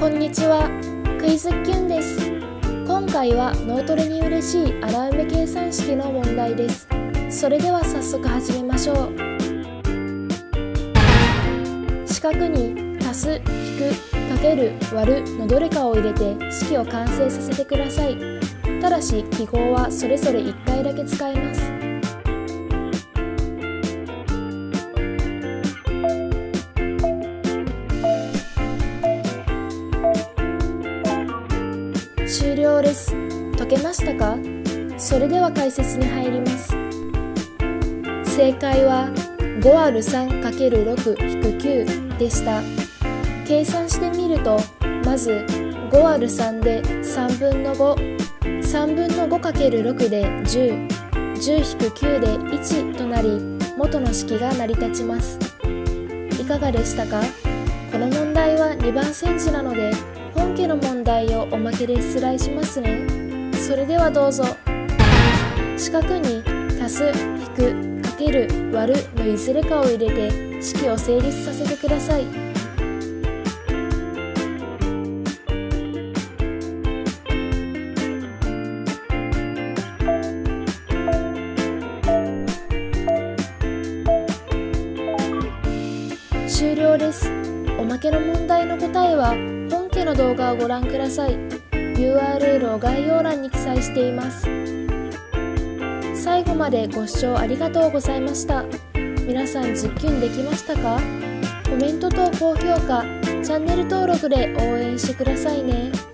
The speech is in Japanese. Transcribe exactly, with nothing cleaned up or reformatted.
こんにちは、クイズキュンです。今回は脳トレに嬉しい穴埋め計算式の問題です。それでは早速始めましょう。四角に足す、引く、かける、割るのどれかを入れて式を完成させてください。ただし記号はそれぞれいっかいだけ使います。終了です。解けましたか？それでは解説に入ります。正解は ごわるさんかけるろくひくきゅう でした。計算してみると、まず ごわるさんでさんぶんのご、さんぶんのごかけるろくでじゅう、じゅうひくきゅうでいちとなり、元の式が成り立ちます。いかがでしたか？この問題はにばんせんじなので、本家の問題をおまけで出題しますね。それではどうぞ。四角に足す、引く、かける、割るのいずれかを入れて式を成立させてください。終了です。おまけの問題の答えは本家の動画をご覧ください。ユーアールエル を概要欄に記載しています。最後までご視聴ありがとうございました。皆さん実験できましたか？コメントと高評価、チャンネル登録で応援してくださいね。